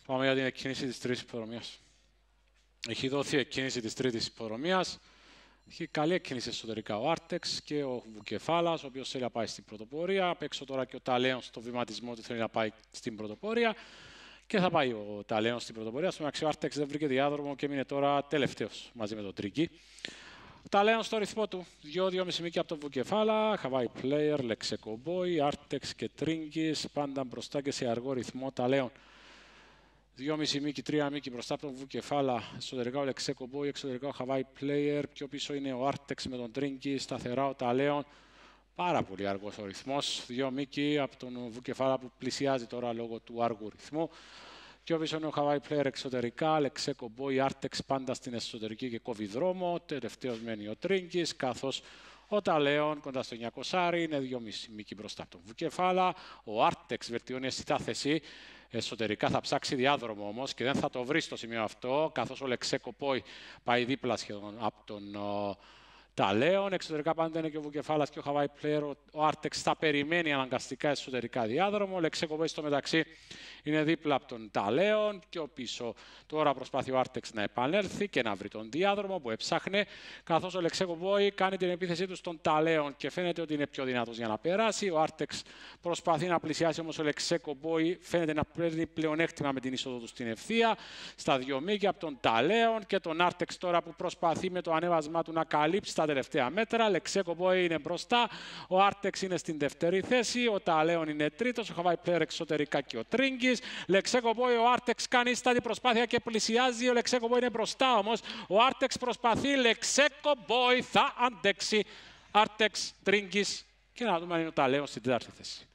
Πάμε για την εκκίνηση της τρίτης υποδρομίας. Έχει δοθεί εκκίνηση της τρίτης υποδρομίας. Έχει καλή εκκίνηση εσωτερικά ο Άρτεξ και ο Βουκεφάλας, ο οποίος θέλει να πάει στην πρωτοπορία. Απ' έξω τώρα και ο Ταλέον στο βηματισμό του θέλει να πάει στην πρωτοπορία. Και θα πάει ο Ταλέον στην πρωτοπορία. Στο μεταξύ ο Άρτεξ δεν βρήκε διάδρομο και μείνε τώρα τελευταίος μαζί με τον Τρίγκη. Ο Ταλέον στο ρυθμό του. 2-2,5 μήκη από τον Βουκεφάλα. Χαβάη player, Λεξεκομπόι, Άρτεξ και Τρίγκης. Πάντα μπροστά και σε αργό ρυθμό Ταλέον. 2,5 μήκη, 3 μήκη μπροστά από τον Βουκεφάλα. Εσωτερικά ο Λεξεκομπόι, εξωτερικά ο Χαβάη player. Πιο πίσω είναι ο Άρτεξ με τον Τρίγκη. Σταθερά ο Ταλέον. Πάρα πολύ αργός ο ρυθμός. 2 μήκη από τον Βουκεφάλα που πλησιάζει τώρα λόγω του αργού ρυθμού. Πιο πίσω είναι ο Χαβάη player εξωτερικά. Λεξεκομπόι, Άρτεξ πάντα στην εσωτερική και κόβει δρόμο. Τελευταίος μένει ο Τρίγκης, καθώς ο Ταλέον κοντά στο 900 είναι 2,5 μήκη μπροστά από τον Βουκεφάλα. Ο Άρτεξ βελτιώνει αισθητά θέση. Εσωτερικά θα ψάξει διάδρομο όμως και δεν θα το βρει στο σημείο αυτό, καθώς ο Λεξεκομπόι πάει δίπλα σχεδόν από τον Ταλέον. Εξωτερικά πάντα είναι και ο Βουκεφάλας και ο Χαβάη player. Ο Άρτεξ θα περιμένει αναγκαστικά εσωτερικά διάδρομο. Ο Λεξεκομπόι στο μεταξύ είναι δίπλα από τον Ταλέον. Πιο πίσω τώρα προσπαθεί ο Άρτεξ να επανέλθει και να βρει τον διάδρομο που έψαχνε. Καθώς ο Λεξεκομπόι κάνει την επίθεσή του στον Ταλέον και φαίνεται ότι είναι πιο δυνατός για να περάσει. Ο Άρτεξ προσπαθεί να πλησιάσει, όμως ο Λεξεκομπόι φαίνεται να παίρνει πλεονέκτημα με την είσοδο του στην ευθεία. Στα 2 μήκη από τον Ταλέον και τον Άρτεξ τώρα που προσπαθεί με το ανέβασμά του να καλύψει τα τελευταία μέτρα. Λεξεκομπόι είναι μπροστά. Ο Άρτεξ είναι στην δεύτερη θέση. Ο Ταλέον είναι τρίτος. Ο Χαβάη player εξωτερικά και ο Τρίγκης. Λεξεκομπόι, ο Άρτεξ κάνει στάτη προσπάθεια και πλησιάζει. Ο Λεξεκομπόι είναι μπροστά όμως. Ο Άρτεξ προσπαθεί. Λεξεκομπόι θα αντέξει. Άρτεξ, Τρίγκης και να δούμε αν είναι ο Ταλέον στην τέταρτη θέση.